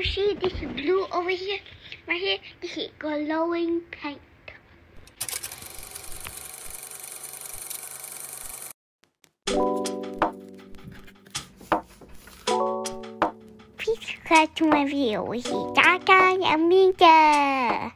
see this blue over here? Right here, this is glowing paint. Please subscribe to my video. This is Gaga and Minka.